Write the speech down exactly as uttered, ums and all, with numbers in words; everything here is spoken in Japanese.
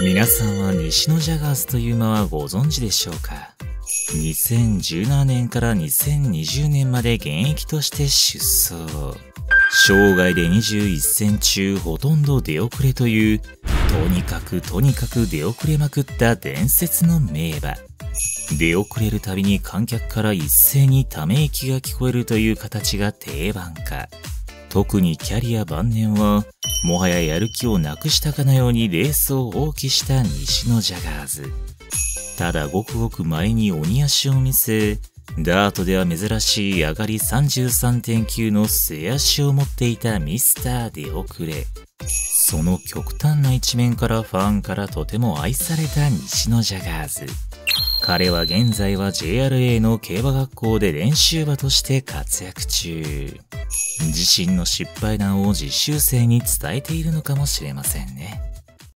皆さんは西野ジャガーズという馬はご存知でしょうか？にせんじゅうななねんからにせんにじゅうねんまで現役として出走。生涯でにじゅういっせん中ほとんど出遅れという、とにかくとにかく出遅れまくった伝説の名馬。出遅れるたびに観客から一斉にため息が聞こえるという形が定番化。特にキャリア晩年は、もはややる気をなくしたかのようにレースを放棄した西野ジャガーズ。ただごくごく前に鬼足を見せ、ダートでは珍しい上がり さんじゅうさんてんきゅう の末足を持っていたミスター出遅れ。その極端な一面からファンからとても愛された西野ジャガーズ。彼は現在は ジェイアールエー の競馬学校で練習馬として活躍中。自身の失敗談を実習生に伝えているのかもしれませんね。